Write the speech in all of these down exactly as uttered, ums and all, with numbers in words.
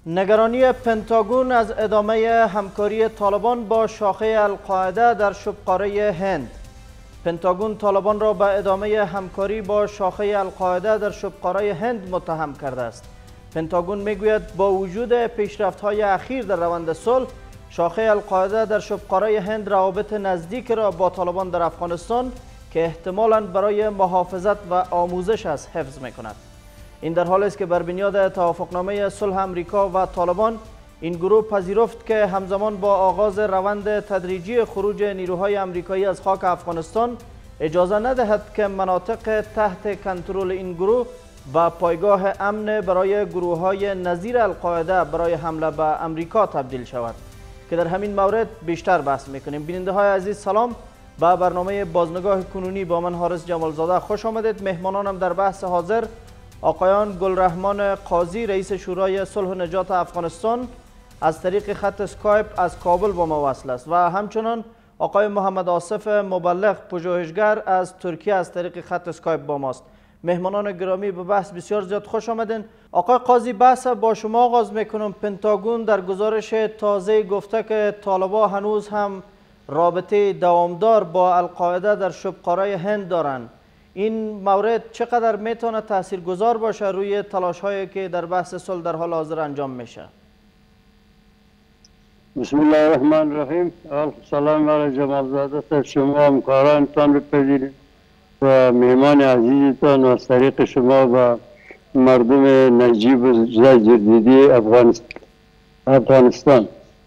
نگرانی پنتاگون از ادامه همکاری طالبان با شاخه القاعده در شبقاره هند. پنتاگون طالبان را به ادامه همکاری با شاخه القاعده در شبقاره هند متهم کرده است. پنتاگون میگوید با وجود پیشرفت‌های اخیر در روند صلح، شاخه القاعده در شبقاره هند روابط نزدیک را با طالبان در افغانستان که احتمالاً برای محافظت و آموزش است حفظ می‌کند. این در حالی است که بر بنیاد توافقنامه صلح امریکا و طالبان این گروه پذیرفت که همزمان با آغاز روند تدریجی خروج نیروهای امریکایی از خاک افغانستان اجازه ندهد که مناطق تحت کنترل این گروه و پایگاه امن برای گروه‌های نظیر القاعده برای حمله به امریکا تبدیل شود که در همین مورد بیشتر بحث میکنیم. بیننده های عزیز سلام، به برنامه بازنگاه کنونی با من حارس جمالزاده خوش آمدید. مهمانانم در بحث حاضر آقایان گلرحمان قاضی رئیس شورای صلح و نجات افغانستان از طریق خط اسکایپ از کابل با ما وصل است و همچنان آقای محمد آصف مبلغ پژوهشگر از ترکیه از طریق خط اسکایپ با ماست. مهمانان گرامی، به بحث بسیار زیاد خوش آمدین. آقای قاضی، بحث با شما آغاز میکنم. پنتاگون در گزارش تازه گفته که طالبان هنوز هم رابطه دوامدار با القاعده در شبقاره هند دارند. این مورد چقدر میتونه تاثیرگذار باشه روی تلاش هایی که در بحث صلح در حال حاضر انجام میشه؟ بسم الله الرحمن الرحیم. سلام علیکم جمالزاده، شما همکارانتان بپذیرید و مهمان عزیزتان از طریق شما و مردم نجیب و جدیدی افغانستان.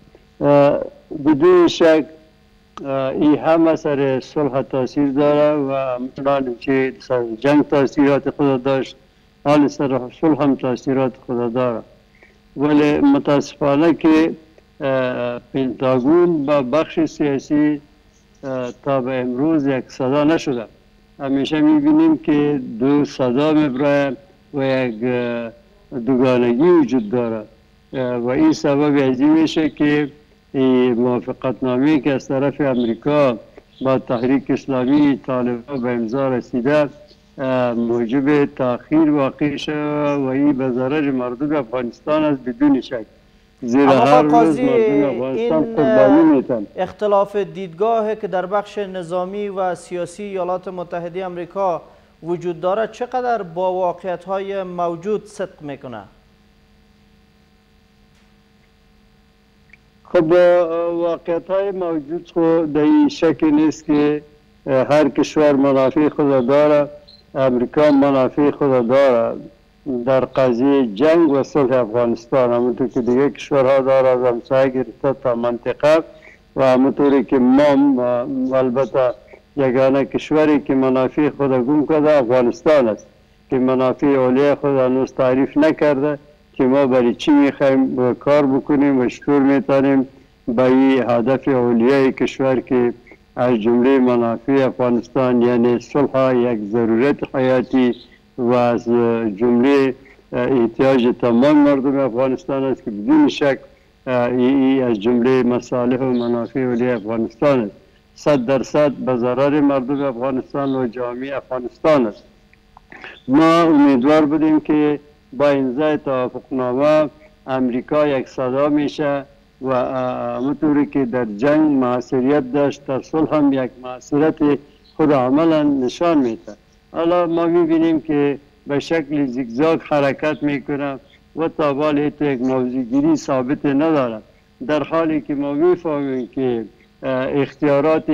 بدون شک این همه سر صلح تاثیر داره و مثلا که سر جنگ تاثیرات خود داشت، حال سر صلح هم تاثیرات خود داره، ولی متاسفانه که پنتاگون با بخش سیاسی تا به امروز یک صدا نشده. همیشه میبینیم که دو صدا میبره و یک دوگانگی وجود داره و این سبب از این میشه که موافقت نامه‌ای که از طرف امریکا با تحریک اسلامی طالبان به امضا رسیده موجب تأخیر واقع شد و این به ضرر مردم افغانستان است بدون شک. زیرا هر روز مردم افغانستان قربانی میتن. اختلاف دیدگاهی که در بخش نظامی و سیاسی ایالات متحده امریکا وجود داره چقدر با واقعیت‌های موجود صدق میکنه؟ خب واقعیت‌های موجود خود در این شکل نیست که هر کشور منافع خود داره، امریکا منافع خود داره در قضیه جنگ و صلح افغانستان، همونطور که دیگه کشورها داره از همسایه گرفته تا منطقه و همونطوری که ما البته یگانه کشوری که منافع خود گم کرده افغانستان است که منافع اولیه خود هنوز تعریف نکرده که ما برای چی میخوایم کار بکنیم و چطور میتونیم به این هدف اولیه کشور که از جمله منافع افغانستان یعنی صلح یک ضرورت حیاتی و از جمله احتیاج تمام مردم افغانستان است که بدون شک ای از جمله مصالح و منافع اولیه افغانستان است، صد درصد به ضرر مردم افغانستان و جامعه افغانستان است. ما امیدوار بودیم که با امضای توافقنامه امریکا یک صدا میشه و همونطوری که در جنگ موثریت داشت در صلح هم یک موثریت خود عملا نشان میده. حالا ما میبینیم که به شکل زیگزاگ حرکت میکنه و تا بالی تو یک موضوعگیری ثابت نداره، در حالی که ما میفهمیم که اختیارات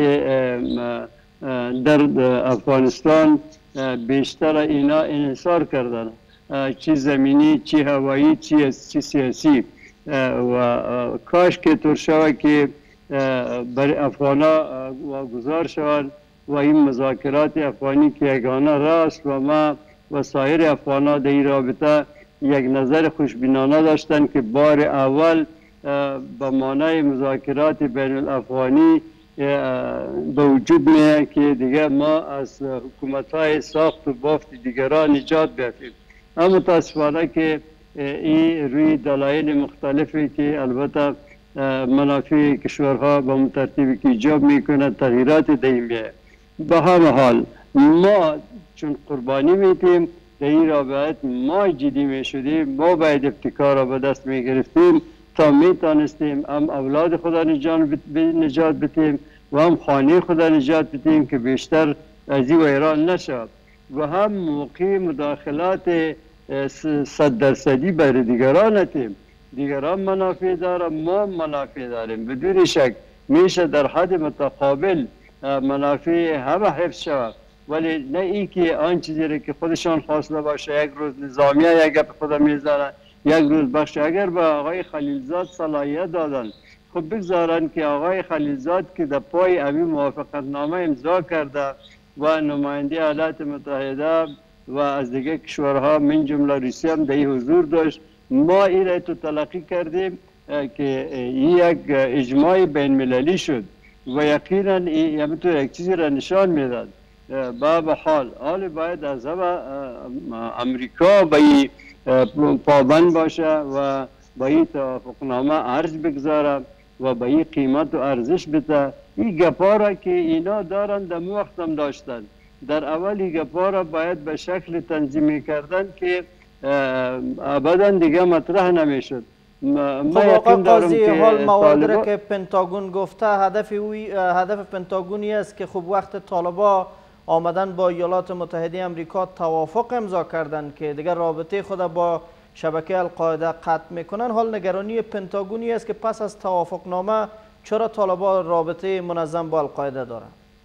در افغانستان بیشتر اینا انحصار کردن، چی زمینی، چی هوایی، چی سیاسی و کاش که طور شود که برای افغانا گذار شود و این مذاکرات افغانی که یگانه راست و ما و سایر افغانا در این رابطه یک نظر خوشبینانه داشتن که بار اول به معنای مذاکرات بین الافغانی به وجود میه که دیگه ما از حکومت های ساخت و بافت دیگران نجات بیافیم. اما متاسفانه که این روی دلایل مختلفی که البته منافع کشورها به ترتیبی که ایجاب میکنه تغییرات دیمیه. به همه حال ما چون قربانی میتیم در این رابطه ما جدی می شدیم، ما باید ابتکار را به دست می گرفتیم تا می تانستیم هم اولاد خدا نجات بدیم و هم خانه خدا نجات بدیم که بیشتر از این ویران نشد و هم موقع مداخلات صد درصدی برای دیگران نتیم. دیگران منافع داره، ما منافع داریم، بدون شک میشه در حد متقابل منافع همه حفظ شود، ولی نه ای که آن چیزی را که خودشان خواسته باشه یک روز نظامیه یک گپ خدا میزنه، یک روز بخش. اگر به آقای خلیلزاد صلاحیت دادن خب بگذارن که آقای خلیلزاد که در پای همین موافقت نامه امضا کرده و نماینده ایالات متحده و از دیگه کشورها من جمله روسیه هم در حضور داشت، ما این را تو تلقی کردیم که این یک اجماع بین مللی شد و یقینا این همینطور یک چیزی را نشان میداد. به حال حال باید از همه امریکا به این پابند باشه و به این توافقنامه ارج بگذاره و به این قیمت و ارزش بده. این گپا را که اینا دارن در مو وقت هم داشتن، در اول این گپا را باید به شکل تنظیمی کردن که ابدا دیگه مطرح نمیشد. خب آقا قاضی، حال موارد که پنتاگون گفته هدف اوی هدف پنتاگونی است که خب وقت طالبا آمدن با ایالات متحده امریکا توافق امضا کردن که دیگر رابطه خود با شبکه القاعده قطع میکنن، حال نگرانی پنتاگونی است که پس از توافق نامه چرا طالبا رابطه منظم با القاعده دارن؟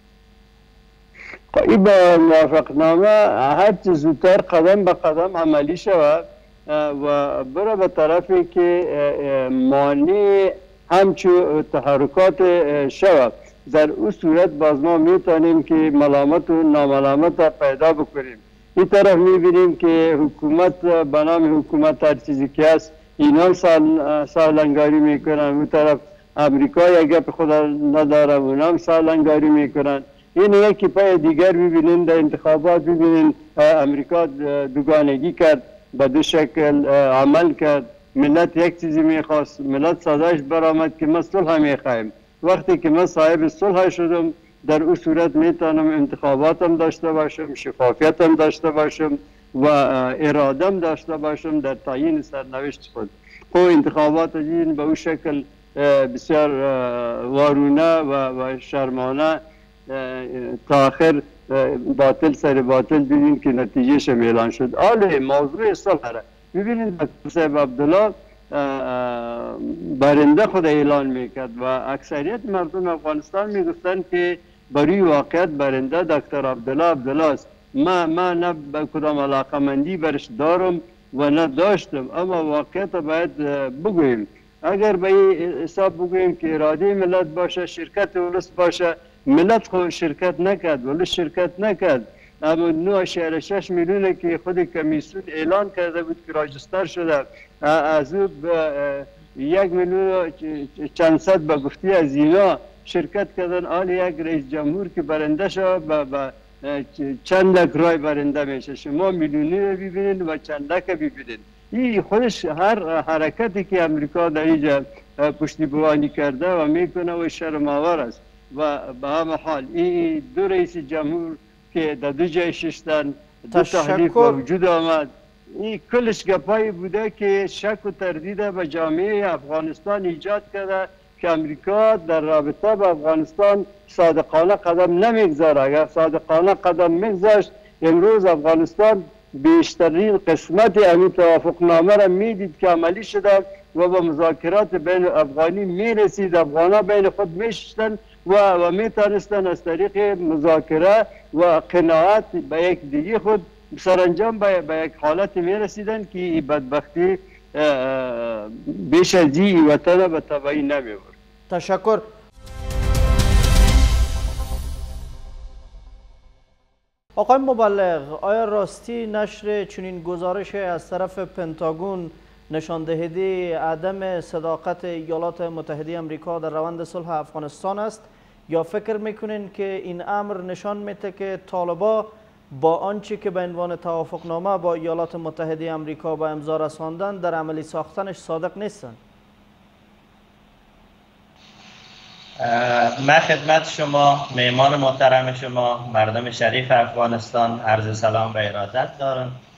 این با موافق نامه هر چه زودتر قدم به قدم عملی شود و برای به طرفی که مانع همچون تحرکات شود. در اون صورت باز ما میتونیم که ملامت و ناملامت پیدا بکنیم. این طرف میبینیم که حکومت به نام حکومت هر چیزی که هست اینا سالنگاری میکنن، اون طرف امریکا یک گپ خدا نداره اونا هم سالنگاری میکنن. این یکی پای دیگر میبینین در انتخابات میبینین امریکا دوگانگی کرد، به دو شکل عمل کرد. ملت یک چیزی میخواست، ملت صداش برآمد که ما صلح میخوایم. وقتی که من صاحب صلح شدم در اون صورت میتونم انتخاباتم داشته باشم، شفافیتم داشته باشم و ارادم داشته باشم در تعیین سرنوشت خود. خب انتخابات این به اون شکل بسیار وارونه و, و شرمانه تا آخر باطل سر باطل دیدیم که نتیجهش اعلان شد. حالا موضوع صلح را ببینید دکتر صاحب عبدالله برنده خود اعلان میکرد و اکثریت مردم افغانستان میگفتن که برای واقعیت برنده دکتر عبدالله عبدالله است. ما ما نه به کدام علاقه مندی برش دارم و نه داشتم، اما واقعیت باید بگوییم. اگر به این حساب بگوییم که اراده ملت باشه، شرکت ولس باشه، ملت خود شرکت نکرد، ولس شرکت نکرد. اما نه اشاره شش میلیونه که خود کمیسیون اعلان کرده بود که راجستر شده، از او یک میلیون چند صد به گفتی از اینا شرکت کردن. حال یک رئیس جمهور که برنده شد با چند لک رای برنده میشه. شما میلیونی رو ببینید و چند لک ببینید. این خودش هر حرکتی که امریکا در اینجا پشتیبانی کرده و میکنه و شرم آور است. و به همه حال این دو رئیس جمهور که در دو جای ششتن دو تحریف به وجود آمد، این کلش گپایی بوده که شک و تردید به جامعه افغانستان ایجاد کرده که امریکا در رابطه با افغانستان صادقانه قدم نمیگذاره. اگر صادقانه قدم میگذاشت امروز افغانستان بیشترین قسمت همین توافقنامه را میدید که عملی شده و با مذاکرات بین افغانی میرسید. افغانا بین خود میشتن و, و میتونستن از طریق مذاکره و قناعت به یک دیگه خود سرانجام به, به یک حالت میرسیدن که این بدبختی بیش از این وطن به تبعی نمیبرد. تشکر. آقای مبلغ، آیا راستی نشر چنین گزارش از طرف پنتاگون نشان دهنده عدم صداقت ایالات متحده آمریکا در روند صلح افغانستان است، یا فکر میکنین که این امر نشان میده که طالبا با آنچه که به عنوان توافقنامه با ایالات متحده آمریکا به امضا رساندن در عملی ساختنش صادق نیستن؟ من خدمت شما مهمان محترم شما مردم شریف افغانستان عرض سلام و ارادت دارم.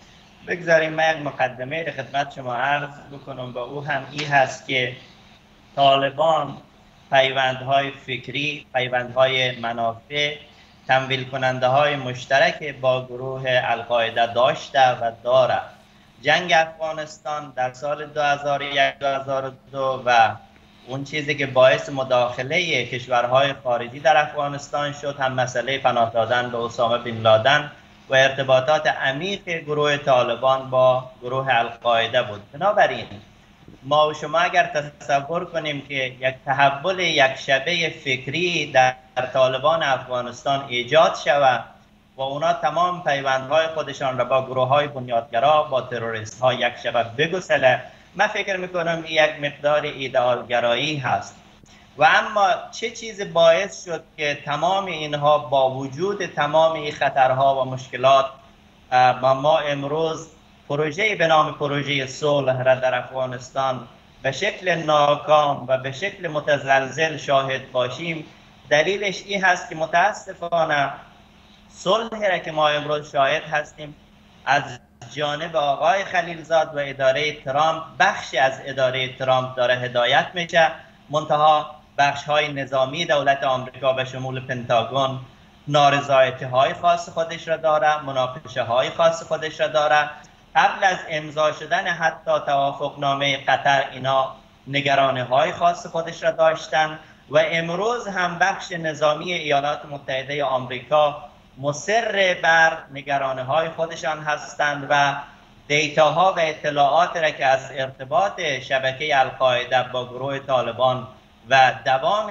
بگذاریم من یک مقدمه را خدمت شما عرض بکنم و او هم این هست که طالبان پیوندهای فکری، پیوندهای منافع، تمویل کننده های مشترک با گروه القاعده داشته و داره. جنگ افغانستان در سال دو هزار و یک دو هزار و دو و اون چیزی که باعث مداخله کشورهای خارجی در افغانستان شد هم مسئله پناه دادن به اسامه بن لادن و ارتباطات عمیق گروه طالبان با گروه القاعده بود. بنابراین ما و شما اگر تصور کنیم که یک تحول یک شبه فکری در طالبان افغانستان ایجاد شود و اونا تمام پیوندهای خودشان را با گروه های بنیادگرا، با تروریست ها یک شبه بگسله، من فکر میکنم این یک مقدار ایدئالگرایی هست. و اما چه چیز باعث شد که تمام اینها با وجود تمام این خطرها و مشکلات ما, ما امروز پروژه به نام پروژه صلح را در افغانستان به شکل ناکام و به شکل متزلزل شاهد باشیم؟ دلیلش این هست که متاسفانه صلح را که ما امروز شاهد هستیم از جانب آقای خلیلزاد و اداره ترامپ، بخشی از اداره ترامپ داره هدایت میشه، منتها بخش های نظامی دولت آمریکا به شمول پنتاگون نارضایتی های خاص خودش را داره، مناقشه های خاص خودش را داره. قبل از امضا شدن حتی توافقنامه قطر اینا نگرانی های خاص خودش را داشتن و امروز هم بخش نظامی ایالات متحده آمریکا مصر بر نگرانی های خودشان هستند و دیتاها و اطلاعات را که از ارتباط شبکه القاعده با گروه طالبان و دوام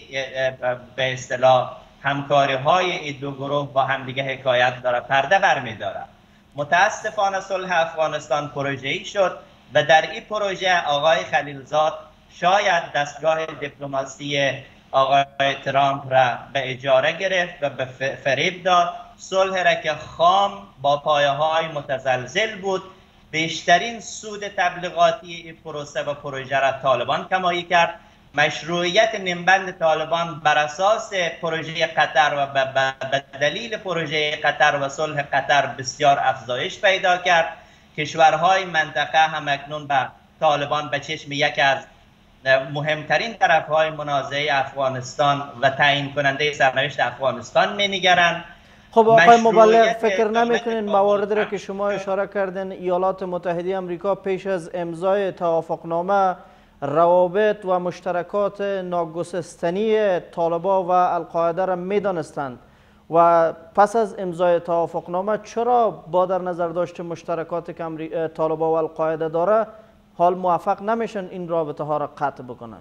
به اصطلاح همکاری های این دو گروه با همدیگه حکایت داره، پرده برمی‌داره. متاسفانه صلح افغانستان پروژه‌ای شد و در این پروژه آقای خلیلزاد شاید دستگاه دیپلماسی آقای ترامپ را به اجاره گرفت و به فریب داد. صلح را که خام با پایه های متزلزل بود، بیشترین سود تبلیغاتی این پروسه و پروژه را طالبان کمایی کرد. مشروعیت نیمبند طالبان بر اساس پروژه قطر و به دلیل پروژه قطر و صلح قطر بسیار افزایش پیدا کرد. کشورهای منطقه هم اکنون به طالبان به چشم یک از مهمترین طرفهای منازعه افغانستان و تعیین کننده سرنوشت افغانستان می‌نگرند. خب آقای مبلغ، فکر نمی‌کنین مواردی را که شما اشاره کردین ایالات متحده آمریکا پیش از امضای توافقنامه روابط و مشترکات ناگسستنی طالبان و القاعده را می‌دانستند و پس از امضای توافقنامه چرا با در نظر داشت مشترکاتی که طالبان و القاعده داره حال موفق نمیشن این رابطه ها را قطع بکنن؟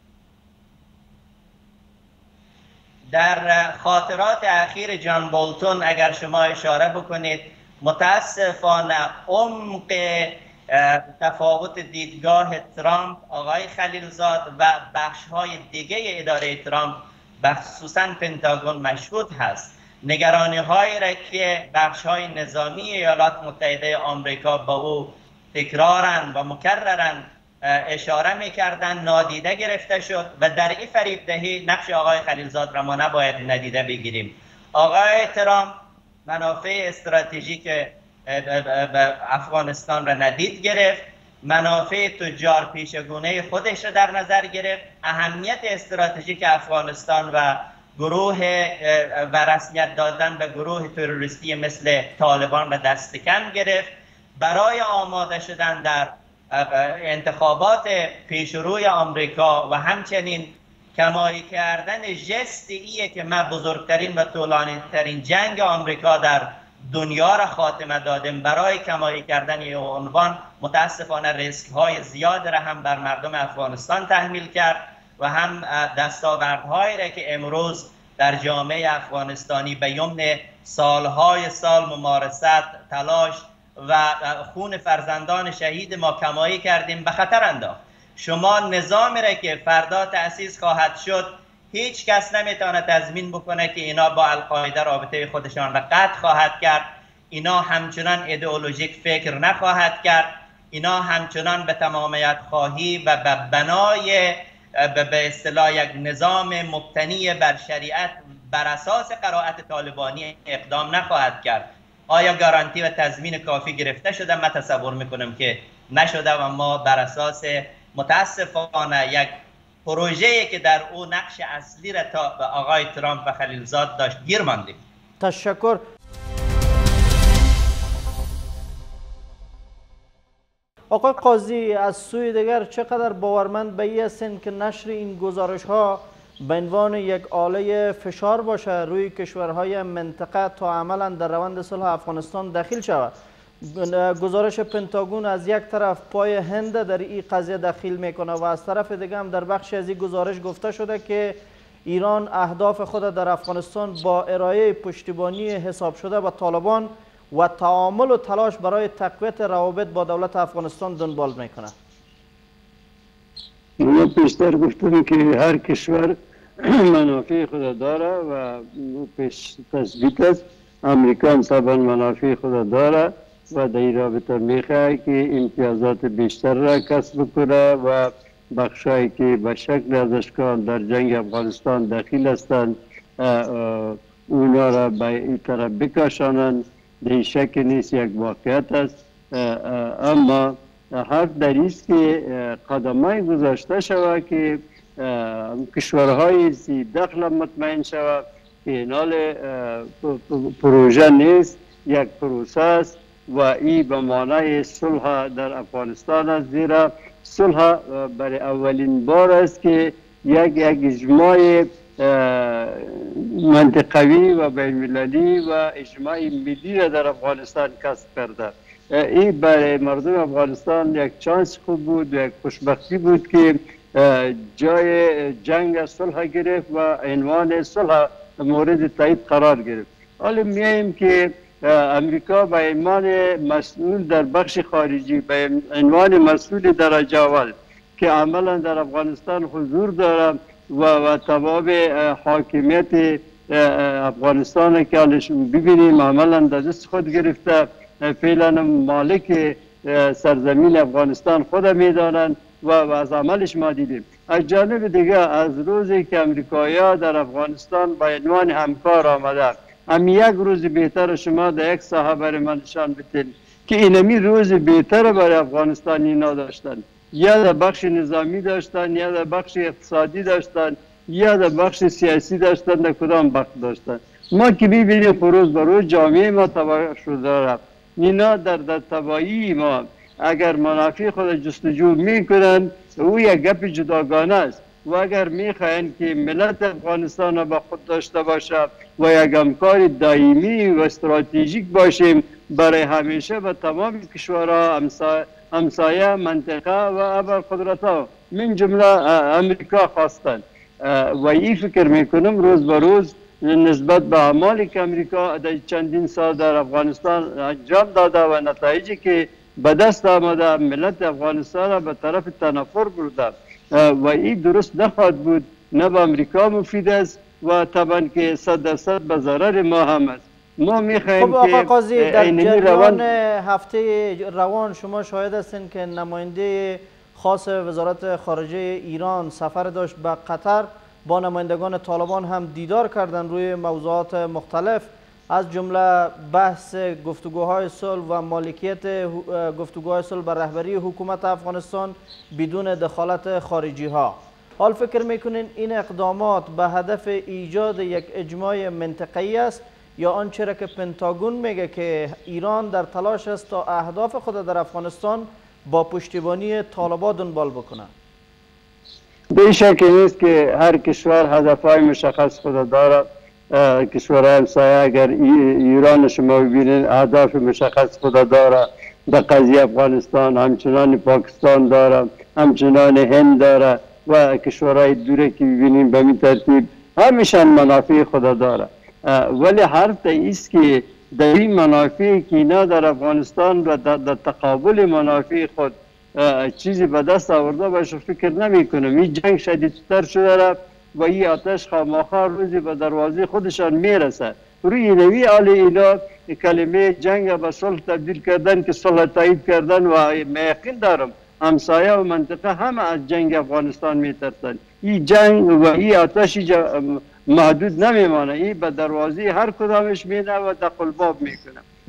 در خاطرات اخیر جان بولتون اگر شما اشاره بکنید، متاسفانه عمق تفاوت دیدگاه ترامپ، آقای خلیلزاد و بخش های دیگه اداره ترامپ خصوصا پنتاگون مشهود هست. نگرانی هایی را که بخش های نظامی ایالات متحده آمریکا با او تکرارن و مکررن اشاره میکردن نادیده گرفته شد و در این فریب دهی نقش آقای خلیلزاد را ما نباید ندیده بگیریم. آقای ترامپ منافع استراتژیک افغانستان را ندید گرفت، منافع تجار پیشگونه خودش را در نظر گرفت، اهمیت استراتژیک افغانستان و گروه و رسمیت دادن به گروه تروریستی مثل طالبان را دست کم گرفت. برای آماده شدن در انتخابات پیشروی آمریکا و همچنین کمایی کردن جست ایه که ما بزرگترین و طولانی ترین جنگ آمریکا در دنیا را خاتمه دادیم، برای کمایی کردن این عنوان متاسفانه ریسک های زیاد را هم بر مردم افغانستان تحمیل کرد و هم دستاوردهایی را که امروز در جامعه افغانستانی به یمن سالهای سال ممارست، تلاش و خون فرزندان شهید ما کمایی کردیم به خطر انداخت. شما نظامی را که فردا تأسیس خواهد شد، هیچ کس نمیتونه تضمین بکنه که اینا با القاعده رابطه خودشان را قطع خواهد کرد. اینا همچنان ایدئولوژیک فکر نخواهد کرد. اینا همچنان به تمامیت خواهی و به بنای به اصطلاح یک نظام مبتنی بر شریعت بر اساس قرائت طالبانی اقدام نخواهد کرد. آیا گارانتی و تضمین کافی گرفته شده؟ من تصور میکنم که نشده و ما بر اساس متاسفانه یک پروژه‌ای که در او نقش اصلی را تا به آقای ترامپ و خلیلزاد داشت گیر ماندیم. تشکر. آقای قاضی، از سوی دیگر چقدر باورمند به این هستین که نشر این گزارش ها به عنوان یک آله فشار باشه روی کشورهای منطقه تا عملا در روند صلح افغانستان دخیل شود؟ گزارش پنتاگون از یک طرف پای هند در این قضیه دخیل میکنه و از طرف دیگه هم در بخشی از این گزارش گفته شده که ایران اهداف خود در افغانستان با ارائه پشتیبانی حساب شده به طالبان و تعامل و تلاش برای تقویت روابط با دولت افغانستان دنبال میکنه. من پیشتر گفتم که هر کشور منافع خود داره و پیش تثبیت است. امریکا هم طبعا منافع خود داره و در این رابطه میخواه که امتیازات بیشتر را کسب کنه و بخشایی که به شکل از اشکال در جنگ افغانستان دخیل هستند اونا را به این طرف بکشانند. در شک نیست، یک واقعیت است. اما حرف در است که قدمای گذاشته شود که کشورهای زی دخل مطمئن شود که اینال پروژه نیست، یک پروسه است و این به معنای صلح در افغانستان است، زیرا صلح برای اولین بار است که یک یک اجماع منطقوی و بین‌المللی و اجماع ملی را در افغانستان کسب کرده. این برای مردم افغانستان یک چانس خوب بود و یک خوشبختی بود که جای جنگ صلح گرفت و عنوان صلح مورد تایید قرار گرفت. حالا میایم که امریکا به عنوان مسئول در بخش خارجی، به عنوان مسئول درجه اول که عملا در افغانستان حضور دارد و و تباب حاکمیت افغانستان که ببینیم عملا در دست خود گرفته، فعلا مالک سرزمین افغانستان خود میدانند و از عملش ما دیدیم. از جانب دیگه از روزی که امریکایی‌ها در افغانستان با عنوان همکار آمده، هم یک روز بهتر شما در یک ساحه برای من نشان بدید که اینمی روز بهتر برای افغانستان اینا داشتن، یا در بخش نظامی داشتن، یا در بخش اقتصادی داشتن، یا در بخش سیاسی داشتن، در کدام بخش داشتن. ما که میبینیم روز به روز جامعه ما تباه شده دارد. اینا در در تباهی ما اگر منافع خود جستجو میکنن او یک گپ جداگانه است و اگر میخواین که ملت افغانستان را با خود داشته باشه و یک همکار دائمی و استراتژیک باشیم برای همیشه و تمام کشورها همسایه منطقه و ابرقدرت ها من جمله امریکا خواستند و این فکر میکنم روز به روز نسبت به اعمالی که امریکا در چندین سال در افغانستان انجام داده و نتایجی که به دست آمده ملت افغانستان را به طرف تنفر برده و این درست نخواهد بود، نه به امریکا مفید است و طبعا که صد درصد به ضرر ما هم است. ما میخوایم خب آقا قاضی، در جریان روان... هفته روان شما شاهد هستین که نماینده خاص وزارت خارجه ایران سفر داشت به قطر، با نمایندگان طالبان هم دیدار کردن روی موضوعات مختلف، از جمله بحث گفتگوهای صلح و مالکیت گفتگوهای صلح بر رهبری حکومت افغانستان بدون دخالت خارجی ها. حال فکر میکنین این اقدامات به هدف ایجاد یک اجماع منطقه‌ای است یا آنچه را که پنتاگون میگه که ایران در تلاش است تا اهداف خود در افغانستان با پشتیبانی طالبان دنبال بکنه؟ به شک نیست که هر کشور هدفهای مشخص خود دارد. کشورهای همسایه اگر ایران شما ببینید اهداف مشخص خود دارد در قضیه افغانستان، همچنان پاکستان دارد، همچنان هند دارد و کشورهای دوره که ببینیم به این ترتیب همیشان منافع خود دارد. ولی حرف ایست که در این منافع که اینا در افغانستان و در تقابل منافع خود چیزی به دست آورده باشه فکر نمی کنم. این جنگ شدیدتر شده رفت و این آتش خامخا روزی به دروازه خودشان میرسه. روی نوی آل اینا کلمه جنگ به صلح تبدیل کردن که صلح تایید کردن و یقین دارم همسایه و منطقه همه از جنگ افغانستان میترسن. این جنگ و این آتش محدود نمیمانه، این به دروازه هر کدامش میره و دخل باب میکنه.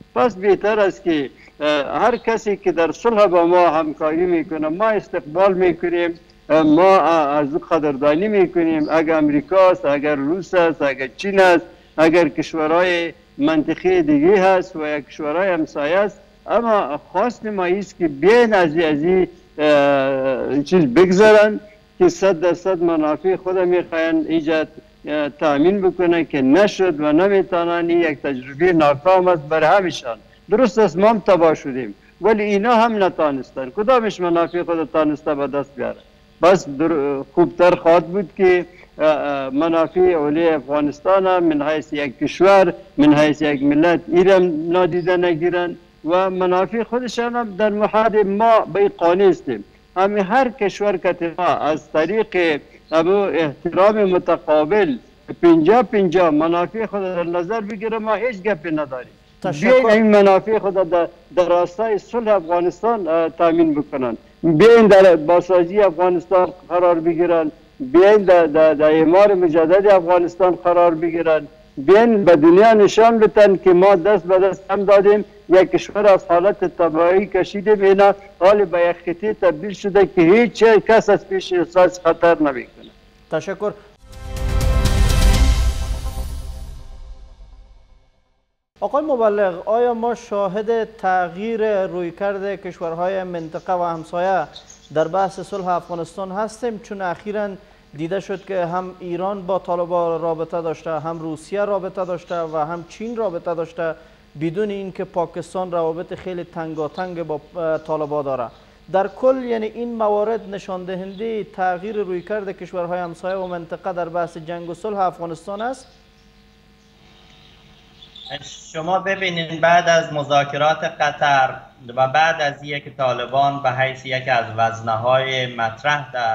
پس بهتر است که هر کسی که در صلح با ما همکاری میکنه ما استقبال میکنیم، ما از او قدردانی میکنیم. اگر امریکا است، اگر روس است، اگر چین است، اگر کشورهای منطقه دیگه هست و یا کشورهای همسایه است، اما خواست ما است که بیاین از این چیز بگذارن که صد درصد منافع خود میخواین ایجاد تأمین بکنن که نشد و نمیتونن. یک تجربه ناکام است برای همیشان. درست است ما هم تباه شدیم ولی اینا هم نتانستن. کدامش منافع خود تانسته به دست بیاره؟ بس خوبتر خواهد بود که منافع اولی افغانستان من حیث یک کشور، من حیث یک ملت ایران نادیده نگیرن و منافع خودشان هم در محاد ما به قانع استیم. همه هر کشور که از طریق ابو احترام متقابل پنجاه پنجاه منافع خود در نظر بگیره ما هیچ گپی نداریم. بیاین این منافع خود در, در راستای صلح افغانستان تامین بکنن، بیاین در بازسازی افغانستان قرار بگیرن، بیاین در, در, در اعمار مجدد افغانستان قرار بگیرن، بیاین به دنیا نشان بدن که ما دست به دست هم دادیم، یک کشور از حالت تباهی کشیدیم، اینا حال به یک خطه تبدیل شده که هیچ کس از پیش احساس خطر نمیکنه. تشکر. آقای مبلغ، آیا ما شاهد تغییر رویکرد کشورهای منطقه و همسایه در بحث صلح افغانستان هستیم؟ چون اخیراً دیده شد که هم ایران با طالبان رابطه داشته، هم روسیه رابطه داشته و هم چین رابطه داشته بدون اینکه پاکستان روابط خیلی تنگاتنگ با طالبان داره. در کل یعنی این موارد نشان دهنده تغییر رویکرد کشورهای همسایه و منطقه در بحث جنگ و صلح افغانستان است. شما ببینید بعد از مذاکرات قطر و بعد از اینکه طالبان به حیث یکی از وزنه‌های مطرح در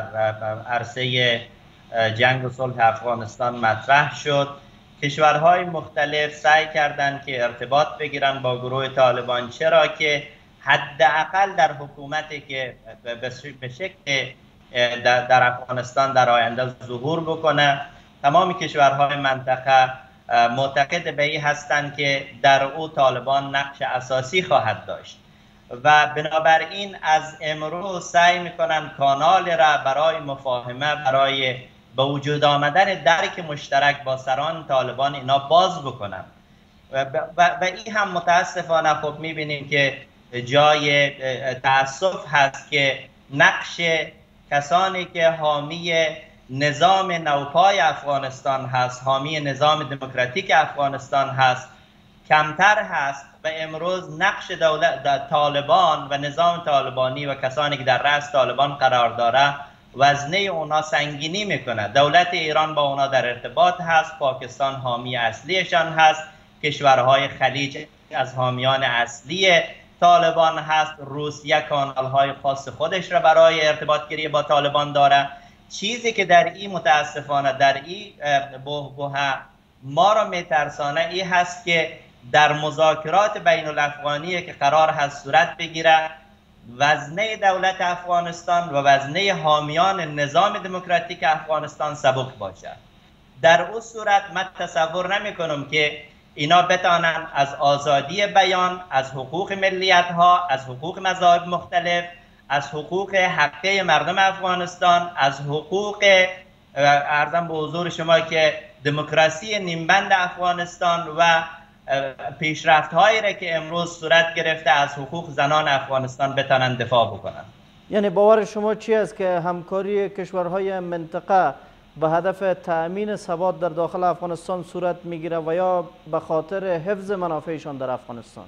عرصه جنگ و صلح افغانستان مطرح شد، کشورهای مختلف سعی کردند که ارتباط بگیرن با گروه طالبان، چرا که حداقل در حکومتی که به شکل در افغانستان در آینده ظهور بکنه، تمام کشورهای منطقه معتقد به این هستند که در او طالبان نقش اساسی خواهد داشت و بنابراین از امروز سعی میکنن کانال را برای مفاهمه، برای به وجود آمدن درک مشترک با سران طالبان اینا باز بکنن و, و, و این هم متاسفانه خب میبینیم که جای تأسف هست که نقش کسانی که حامی نظام نوپای افغانستان هست، حامی نظام دموکراتیک افغانستان هست، کمتر هست و امروز نقش دولت طالبان و نظام طالبانی و کسانی که در رأس طالبان قرار داره وزنه اونا سنگینی میکنه. دولت ایران با اونا در ارتباط هست، پاکستان حامی اصلیشان هست، کشورهای خلیج از حامیان اصلی طالبان هست، روسیه کانالهای خاص خودش را برای ارتباط گیری با طالبان داره. چیزی که در این متاسفانه در این بحبوحه ما را میترسانه این هست که در مذاکرات بین الافغانی که قرار هست صورت بگیره، وزنه دولت افغانستان و وزنه حامیان نظام دموکراتیک افغانستان سبک باشه. در اون صورت من تصور نمی کنم که اینا بتانن از آزادی بیان، از حقوق ملیت ها، از حقوق مذاهب مختلف، از حقوق حقه مردم افغانستان، از حقوق ارزم به حضور شما که دموکراسی نیمبند افغانستان و پیشرفت هایی را که امروز صورت گرفته از حقوق زنان افغانستان بتانن دفاع بکنن. یعنی باور شما چی است که همکاری کشورهای منطقه به هدف تأمین ثبات در داخل افغانستان صورت میگیره و یا به خاطر حفظ منافعشان در افغانستان؟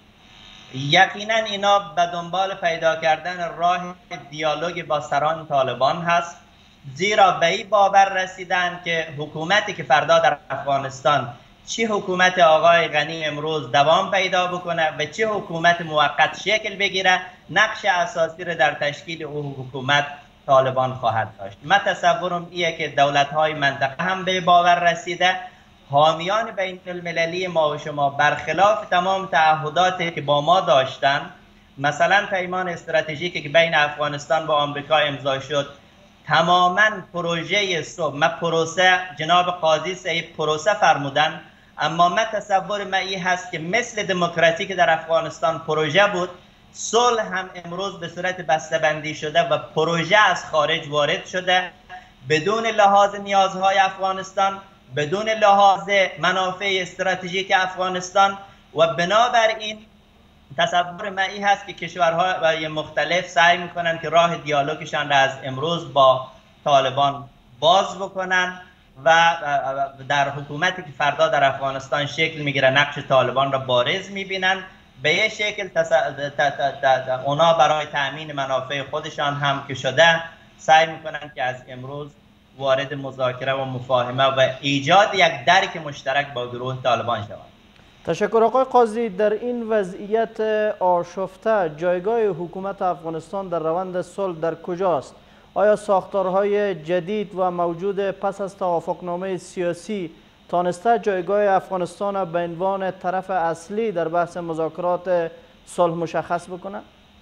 یقینا اینا به دنبال پیدا کردن راه دیالوگ با سران طالبان هست، زیرا به این باور رسیدن که حکومتی که فردا در افغانستان چه حکومت آقای غنی امروز دوام پیدا بکنه و چه حکومت موقت شکل بگیره، نقش اساسی را در تشکیل او حکومت طالبان خواهد داشت. من تصورم ایه که دولت‌های منطقه هم به باور رسیده، حامیان بین المللی ما و شما برخلاف تمام تعهداتی که با ما داشتن، مثلا پیمان استراتژیکی که بین افغانستان و آمریکا امضا شد، تماما پروژه صبح، من پروسه جناب قاضی سید پروسه فرمودن، اما من تصور من این هست که مثل دموکراسی که در افغانستان پروژه بود، صلح هم امروز به صورت بسته‌بندی شده و پروژه از خارج وارد شده بدون لحاظ نیازهای افغانستان، بدون لحاظ منافع استراتژیک افغانستان و بنابراین تصور من این هست که کشورهای مختلف سعی میکنن که راه دیالوگشان را از امروز با طالبان باز بکنن و در حکومتی که فردا در افغانستان شکل میگیره نقش طالبان را بارز میبینن. به یه شکل تس... اونا برای تأمین منافع خودشان هم که شده سعی میکنن که از امروز وارد مذاکره و مفاهمه و ایجاد یک درک مشترک با گروه طالبان شوند. تشکر آقای قاضی. در این وضعیت آشفته جایگاه حکومت افغانستان در روند صلح در کجاست؟ آیا ساختارهای جدید و موجود پس از توافقنامه سیاسی تانسته جایگاه افغانستان را به عنوان طرف اصلی در بحث مذاکرات صلح مشخص بکنه؟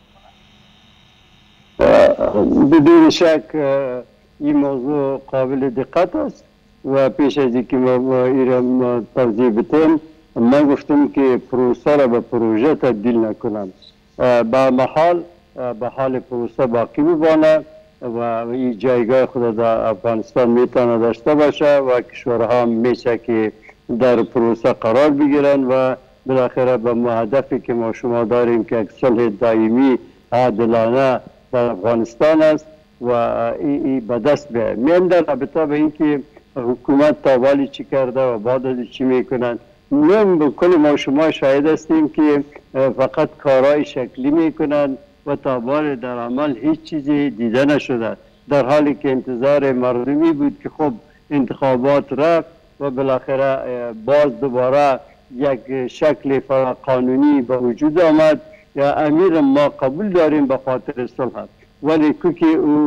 بدون شک این موضوع قابل دقت است و پیش از اینکه ما این توضیح بدیم من گفتم که پروسه را به پروژه تبدیل نکنم، به محال به حال پروسه باقی بمانه و این جایگاه خود در افغانستان میتونه داشته باشه و کشورها میشه که در پروسه قرار بگیرن و بالاخره به هدفی که ما شما داریم که یک صلح دائمی عادلانه در افغانستان است و این به دست بیاید. میم در رابطه به اینکه حکومت تا والی چی کرده و بعد از چی میکنن، میم به کل ما شما شاهد هستیم که فقط کارهای شکلی میکنن و تا بار در عمل هیچ چیزی دیده نشده، در حالی که انتظار مردمی بود که خب انتخابات رفت و بالاخره باز دوباره یک شکل قانونی به وجود آمد یا امیر ما قبول داریم به خاطر صلح، ولی که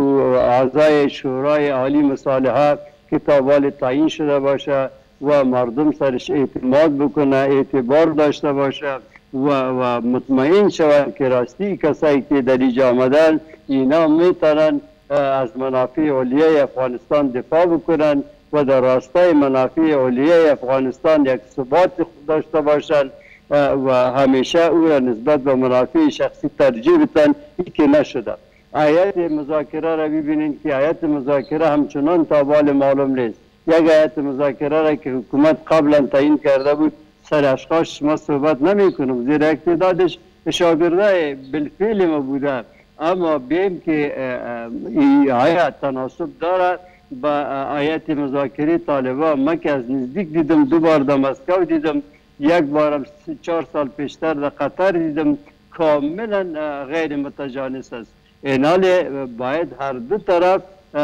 اعضای شورای عالی مصالحه که تا بال تعیین شده باشه و مردم سرش اعتماد بکنه، اعتبار داشته باشه و, و مطمئن شوند که راستی کسایی که در اینجا آمدن اینا میتونن از منافع علیه افغانستان دفاع بکنن و در راستای منافع علیه افغانستان یک ثبات داشته باشند و همیشه او را نسبت به منافع شخصی ترجیح بدن، این که نشده. آیت مذاکره را ببینید که آیت مذاکره همچنان تا بال معلوم نیست. یک آیت مذاکره را که حکومت قبلا تعیین کرده بود سر اشخاص ما صحبت نمی کنم، زیرا اقتدادش شاگرده بالفعل ما بوده، اما بیم که این آیت تناسب داره با آیت مذاکره طالبان. من که از نزدیک دیدم، دو بار در مسکو دیدم، یک بارم چهار سال پیشتر در قطر دیدم، کاملا غیر متجانس است. این حال باید هر دو طرف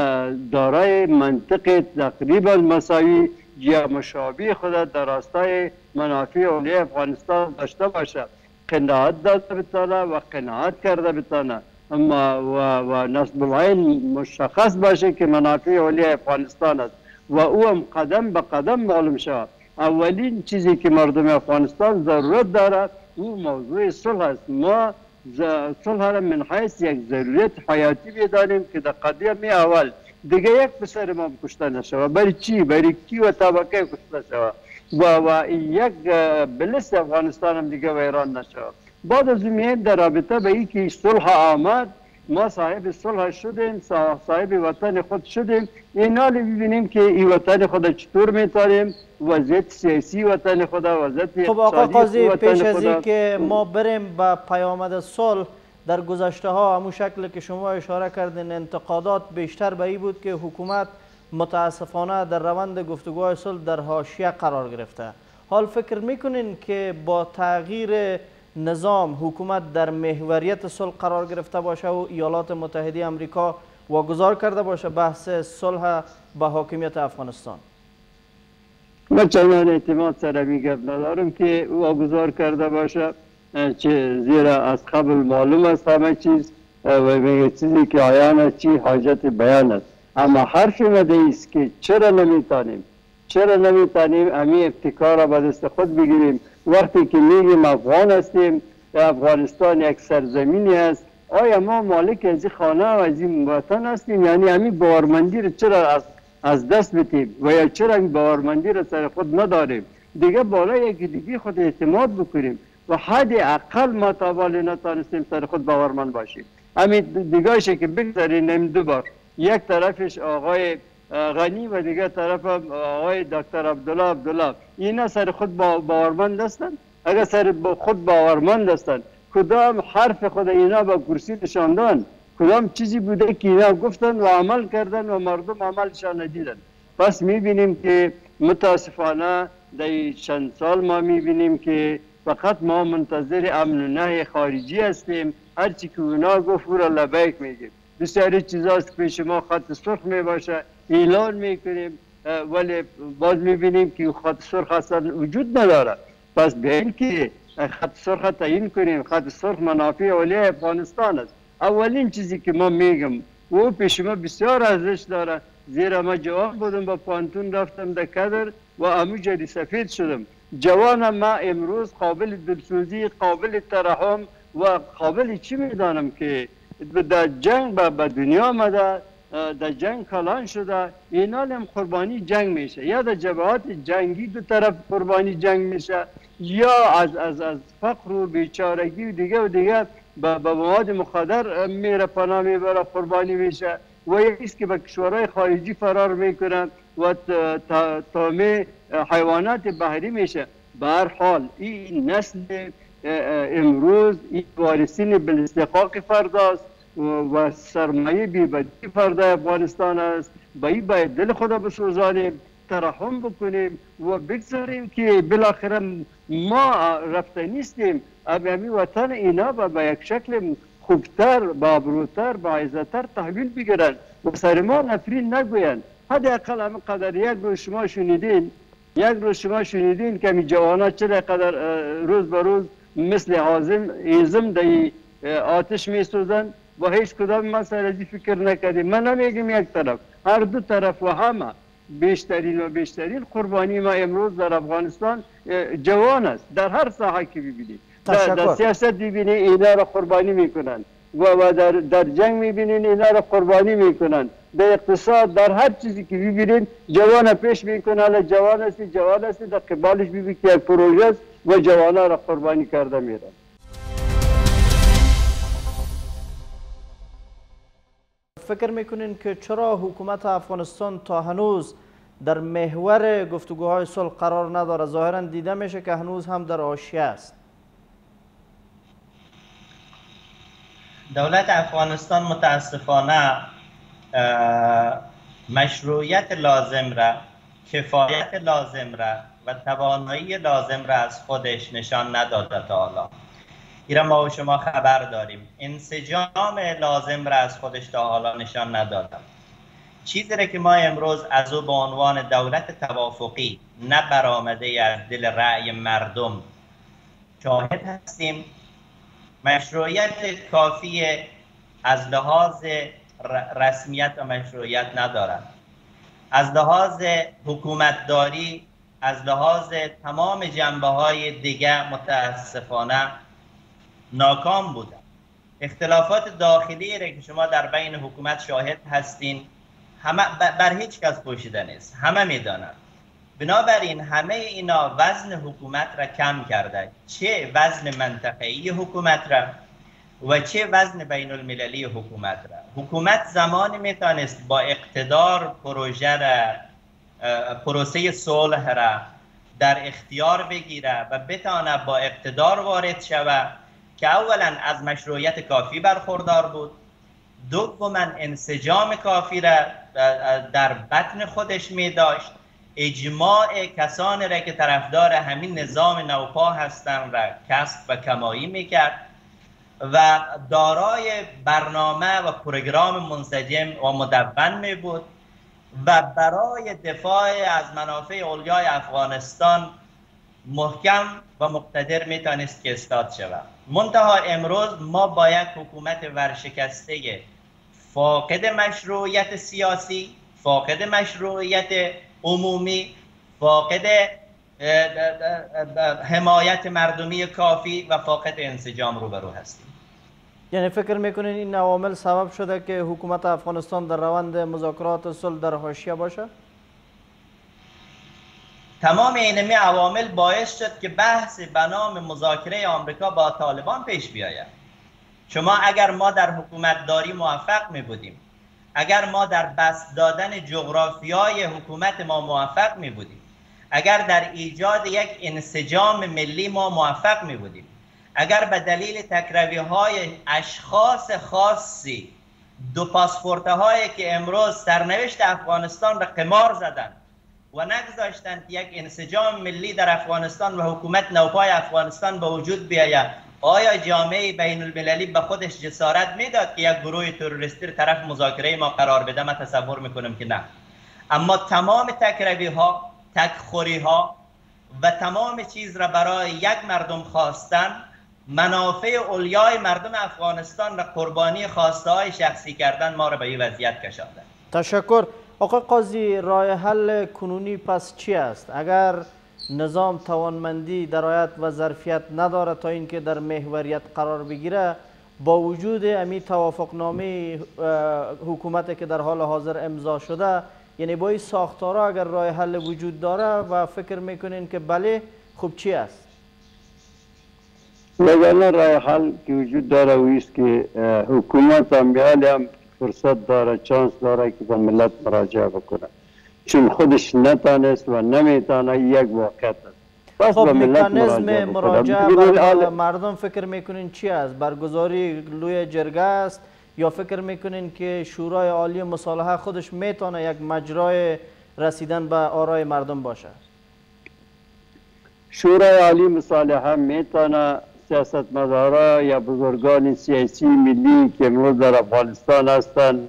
دارای منطق تقریبا مساوی یا مشابه خود در راستای منافع علیه افغانستان داشته باشه، قناعت داشته بتانه و قناعت کرده بتانه، اما و, و نصب العین مشخص باشه که منافع علیه افغانستان است و او هم قدم به قدم معلوم شود. اولین چیزی که مردم افغانستان ضرورت داره او موضوع صلح است. ما صلح را من حیث یک ضرورت حیاتی بدانیم که در قضیه می اول دیگه یک پسر ما کشته نشود، برای چی؟ برای کی و طبقه کشته شود و, و یک بلست افغانستان هم دیگه ویران نشود. بعد از این در رابطه به این که صلح آمد، ما صاحب صلح شدیم، صاحب وطن خود شدیم. این حال ببینیم که این وطن خود چطور میتاریم، وضعیت سیاسی وطن خود، وضعیت خب آقا قاضی، پیش از این که ما بریم به پیامد صلح، در گذشته ها همون شکل که شما اشاره کردین انتقادات بیشتر به این بود که حکومت متاسفانه در روند گفتگوهای صلح در حاشیه قرار گرفته. حال فکر میکنین که با تغییر نظام حکومت در محوریت صلح قرار گرفته باشه و ایالات متحده آمریکا واگذار کرده باشه بحث صلح به حاکمیت افغانستان؟ من چندان اعتماد سر میگم ندارم که واگذار کرده باشه، چه زیرا از قبل معلوم است همه چیز و میگه چیزی که آیان است چی حاجت بیان است. اما حرف مده است که چرا نمیتانیم چرا نمیتانیم امی ابتکار را به دست خود بگیریم. وقتی که میگیم افغان هستیم، افغانستان یک سرزمینی است، آیا ما مالک از این خانه و از این وطن هستیم؟ یعنی همین باورمندی را چرا از, از دست بدیم و یا چرا این باورمندی را سر خود نداریم؟ دیگه بالا یکی دیگه خود اعتماد بکنیم و حد اقل ما تا بالا نتانستیم سر خود باورمند باشیم. همین دیگهشه که بگذاریم دو بار، یک طرفش آقای غنی و دیگه طرف آقای دکتر عبدالله عبدالله، اینا سر خود باورمند هستند؟ اگر سر خود باورمند هستند کدام حرف خود اینا با کرسی نشاندن، کدام چیزی بوده که اینا گفتن و عمل کردن و مردم عملشان ندیدن. پس میبینیم که متاسفانه در چند سال ما میبینیم که فقط ما منتظر امن و نهی خارجی هستیم، هرچی که اونا گفت او را لبیک میگیم. بسیاری چیزاست که پیش ما خط سرخ میباشه اعلان میکنیم ولی باز میبینیم که خط سرخ اصلا وجود نداره. پس بیاییم که خط سرخ تعیین کنیم. خط سرخ منافع اولیه افغانستان است. اولین چیزی که ما میگم و پیش ما بسیار ارزش داره، زیرا ما جوان بودم با پانتون رفتم در کدر و اموجری سفید شدم. جوانم ما امروز قابل دلسوزی، قابل ترحم و قابل چی میدانم که در جنگ به دنیا آمده، در جنگ کلان شده، اینا هم قربانی جنگ میشه، یا در جبهات جنگی دو طرف قربانی جنگ میشه، یا از از از فقر و بیچارگی و دیگه و دیگه به مواد مخدر میره پناه میبره قربانی میشه و یکیست که به کشورهای خارجی فرار میکنن و تامه حیوانات بحری میشه. به هر حال این نسل امروز این وارثین بالاستحقاق فرداست و سرمایه بی‌بدیل فردا افغانستان است. با این باید دل خدا بسوزانیم، ترحم بکنیم و بگذاریم که بالاخره ما رفته نیستیم. امی وطن اینا با یک شکل خوبتر، با ابروتر، با عزتر تحویل بگیرن و سر ما نفرین نگوین. حداقل همین قدر یک روز شما شنیدین یک روز شما شنیدین که می جوانا چقدر روز به روز مثل حازم ایزم در آتش می سوزن و هیچ کدام ما سر ازی فکر نکردیم. من نمیگم یک طرف، هر دو طرف و همه بیشترین و بیشترین قربانی ما امروز در افغانستان جوان است. در هر ساحه که ببینید، در, در سیاست ببینید اینا را قربانی میکنن و در, در جنگ میبینید اینا را قربانی میکنن، در اقتصاد، در هر چیزی که ببینید جوان پیش میکنن. جوان است جوان است در قبالش ببینید که یک پروژه است و جوانا را قربانی کرده میرن. فکر میکنین که چرا حکومت افغانستان تا هنوز در محور گفتگوهای صلح قرار نداره؟ ظاهرا دیده میشه که هنوز هم در حاشیه است. دولت افغانستان متاسفانه مشروعیت لازم را، کفایت لازم را و توانایی لازم را از خودش نشان نداده تا حالا. ایران ما و شما خبر داریم انسجام لازم را از خودش تا حالا نشان نداده. چیزی را که ما امروز از او به عنوان دولت توافقی نه برآمده از دل رأی مردم شاهد هستیم، مشروعیت کافی از لحاظ رسمیت و مشروعیت ندارد. از لحاظ حکومتداری، از لحاظ تمام جنبه های دیگه متاسفانه ناکام بودن. اختلافات داخلی را که شما در بین حکومت شاهد هستین همه بر هیچ کس پوشیده نیست، همه میدانند. بنابراین همه اینا وزن حکومت را کم کرده، چه وزن منطقه‌ای حکومت را و چه وزن بین المللی حکومت را. حکومت زمانی میتونست با اقتدار پروژه را، پروسه صلح را در اختیار بگیره و بتانه با اقتدار وارد شود که اولا از مشروعیت کافی برخوردار بود، دوما انسجام کافی را در بطن خودش می داشت، اجماع کسانی را که طرفدار همین نظام نوپا هستند را کسب و کمایی می کرد و دارای برنامه و پروگرام منسجم و مدون می بود و برای دفاع از منافع اولیای افغانستان محکم و مقتدر می تانست که ایستاد شود. منتها امروز ما با یک حکومت ورشکسته، فاقد مشروعیت سیاسی، فاقد مشروعیت عمومی، فاقد حمایت مردمی کافی و فاقد انسجام روبرو هستیم. یعنی فکر میکنین این عوامل سبب شده که حکومت افغانستان در روند مذاکرات صلح در حاشیه باشه؟ تمام اینمی عوامل باعث شد که بحث به نام مذاکره آمریکا با طالبان پیش بیاید. شما اگر ما در حکومت داری موفق می بودیم، اگر ما در بسط دادن جغرافیای حکومت ما موفق می بودیم، اگر در ایجاد یک انسجام ملی ما موفق می بودیم، اگر به دلیل تکروی های اشخاص خاصی دو پاسپورت هایی که امروز سرنوشت افغانستان را قمار زدند و نگذاشتند یک انسجام ملی در افغانستان و حکومت نوپای افغانستان به وجود بیاید، آیا جامعه بین المللی به خودش جسارت میداد که یک گروه تروریستی را طرف مذاکره ما قرار بده؟ من تصور میکنم که نه. اما تمام تکروی ها، تکخوری ها و تمام چیز را برای یک مردم خواستن، منافع اولیای مردم افغانستان را قربانی خواسته های شخصی کردن ما را به این وضعیت کشاندند. تشکر. آقای قاضی، راه حل کنونی پس چی است؟ اگر نظام توانمندی درایت و ظرفیت نداره تا اینکه در محوریت قرار بگیره، با وجود امی توافقنامه حکومت که در حال حاضر امضا شده، یعنی با این ساختارا اگر راه حل وجود داره و فکر میکنین که بله، خوب چی است؟ وگرنه راه حل که وجود داره و است که حکومت هم هم فرصت داره، چانس داره که به ملت مراجعه بکنه، چون خودش نتانست و نمیتانه یک واقعیت است. خب مکانیزم مراجعه بر مردم فکر میکنین چی است؟ برگزاری لوی جرگه است یا فکر میکنین که شورای عالی مصالحه خودش میتونه یک مجرای رسیدن به آرای مردم باشه؟ شورای عالی مصالحه میتونه سیاستمدارا یا بزرگان سیاسی ملی که امروز در افغانستان هستند،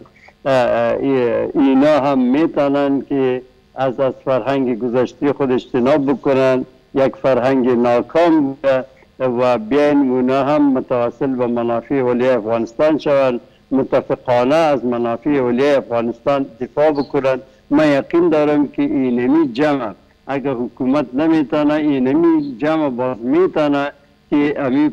اینا هم میتونن که از از فرهنگ گذشته خود اجتناب بکنن، یک فرهنگ ناکام و بیاین اونا هم متواصل به منافع اولیای افغانستان شوند، متفقانه از منافع اولیای افغانستان دفاع بکنن. من یقین دارم که اینمی جمع اگر حکومت نمیتونه، اینمی جمع باز میتونه که امی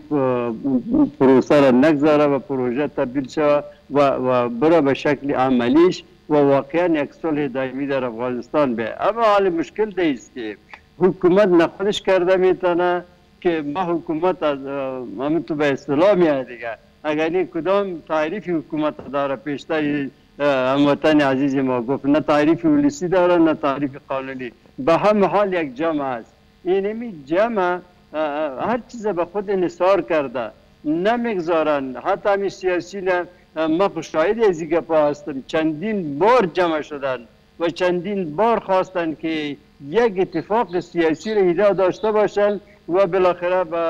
پروسه را نگذاره و پروژه تبدیل شود و, و بره به شکل عملیش و واقعا یک صلح دائمی در افغانستان به. اما حال مشکل دیست که حکومت نخودش کرده میتونه که ما حکومت از همین تو به اصطلاح میاد دیگه، اگر این کدام تعریف حکومت داره پیشتر هموطن عزیز ما گفت، نه تعریف ولیسی داره نه تعریف قانونی، به هم حال یک جمع است. اینمی جمع هر چیز به خود انحصار کرده، نمیگذارن. حتی همی سیاسی نه، ما شاهد از این گپا هستم، چندین بار جمع شدن و چندین بار خواستن که یک اتفاق سیاسی را ایده داشته باشن و بالاخره به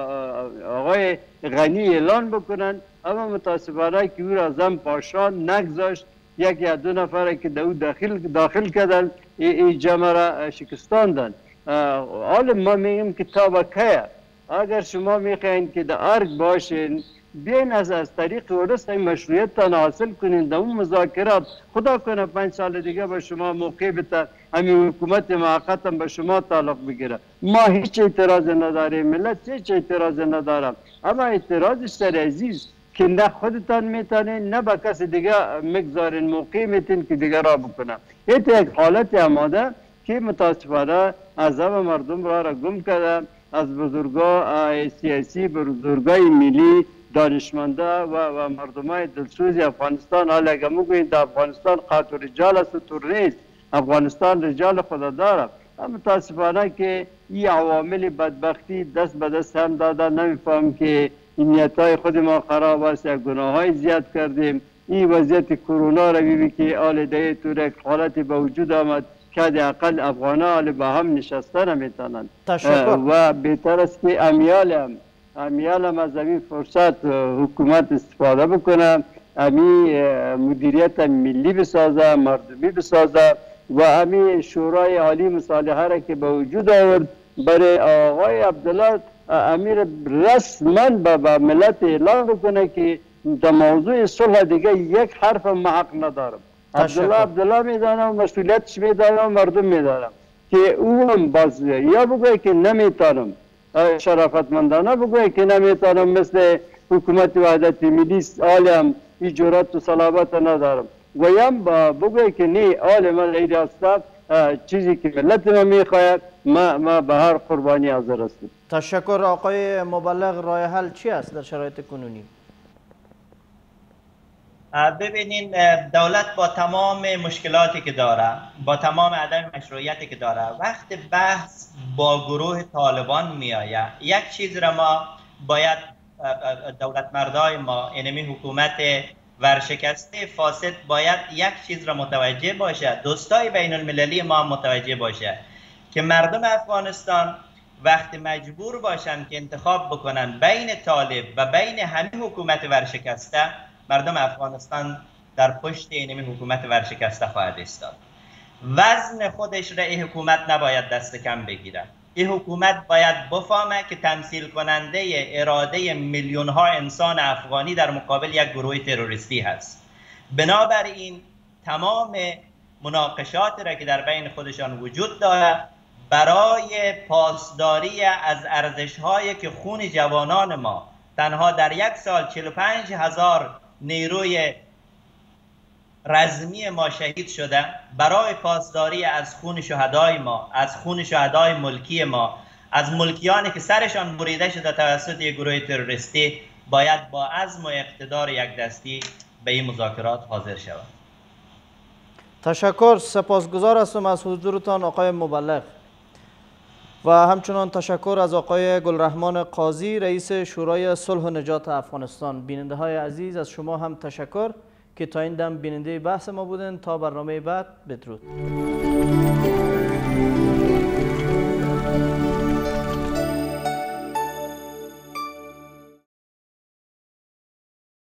آقای غنی اعلان بکنن، اما متاسفانه که او را زن پاشا نگذاشت، یک یا دو نفر که دو داخل داخل کردن این جمع را شکستاندن. حالا ما میگیم که تا بکه اگر شما میخواین که در ارگ باشین، بیاین از از طریق ورست این مشروعیت تا حاصل کنین در اون مذاکرات. خدا کنه پنج سال دیگه به شما موقع بده همین حکومت موقت هم به شما تعلق بگیره. ما هیچ اعتراض نداریم، ملت هیچ اعتراض ندارم، اما اعتراضش سر عزیز که نه خودتان میتونین نه به کس دیگه مگذارین موقع میتین که دیگه را بکنه. این یک حالت اماده که متاسفانه عذاب مردم را را گم کرده، از بزرگاه سیاسی، بزرگاه ملی، دانشمنده و, و مردمای دلسوز افغانستان. حالا اگر میگویید افغانستان قاط و رجال است و تور نیست، افغانستان رجال خدا داره. اما متاسفانه که این عوامل بدبختی دست به دست هم داده، نمیفهم که نیتهای خود ما خراب است، یک گناه های زیاد کردیم. این وضعیت کرونا را بیبی که آل دیگه طور یک حالتی به وجود آمد که اقل افغان ها به هم نشسته نمیتونند و بهتر است که امیال هم امیال هم از این فرصت حکومت استفاده بکنه، امی مدیریت ملی بسازه، مردمی بسازه و امی شورای عالی مصالحه را که به وجود آورد برای آقای عبدالله امیر رسما به ملت اعلان بکنه که در موضوع صلح دیگه یک حرف محق ندارم. عبدالله عبدالله میدانم، مسئولیتش میدانم، مردم میدانم که او هم باز یا بگوی که نمیتانم، شرافتمندانه بگوی که نمیتانم، مثل حکومت وحدت ملی عالم این جرأت و صلابت ندارم، و یا بگوی که نه عالم من ایده هستم چیزی که ملت ما میخواهد ما ما به هر قربانی حاضر هستیم. تشکر. آقای مبلغ، راه حل چی است در شرایط کنونی؟ ببینین دولت با تمام مشکلاتی که داره، با تمام عدم مشروعیتی که داره، وقت بحث با گروه طالبان میآید، یک چیز را ما باید دولت مردای ما، اینمی حکومت ورشکسته فاسد باید یک چیز را متوجه باشه، دوستای بین المللی ما متوجه باشه که مردم افغانستان وقتی مجبور باشن که انتخاب بکنن بین طالب و بین همین حکومت ورشکسته، مردم افغانستان در پشت اینمی حکومت ورشکسته خواهد ایستاد. وزن خودش را این حکومت نباید دست کم بگیره. این حکومت باید بفهمه که تمثیل کننده اراده میلیون ها انسان افغانی در مقابل یک گروه تروریستی هست. بنابراین تمام مناقشات را که در بین خودشان وجود داره برای پاسداری از ارزش هایی که خون جوانان ما تنها در یک سال چهل و پنج هزار نیروی رزمی ما شهید شده، برای پاسداری از خون شهدای ما، از خون شهدای ملکی ما، از ملکیانی که سرشان بریده شده توسط یک گروه تروریستی، باید با عزم و اقتدار یک دستی به این مذاکرات حاضر شود. تشکر. سپاسگزار هستم از حضورتان آقای مبلغ و همچنان تشکر از آقای گلرحمان قاضی، رئیس شورای صلح و نجات افغانستان. بیننده های عزیز از شما هم تشکر که تا این دم بیننده بحث ما بودن. تا برنامه بعد، بدرود.